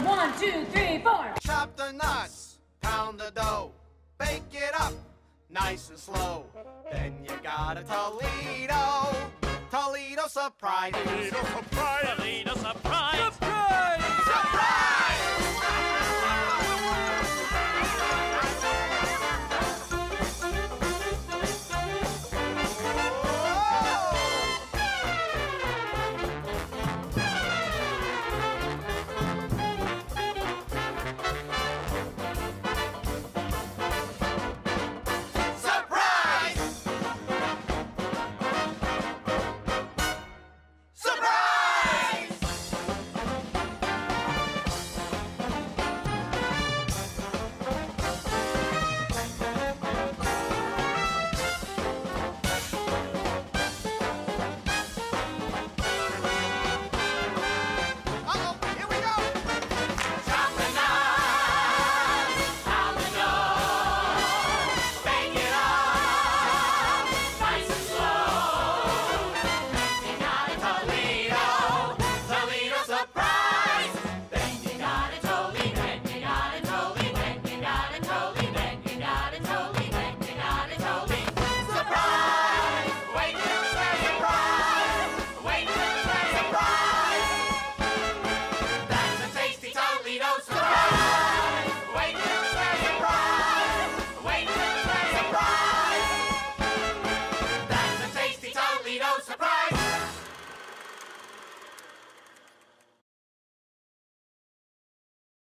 1, 2, 3, 4. Chop the nuts, pound the dough, bake it up nice and slow. Then you got a Toledo surprise. Toledo surprise. Toledo surprise.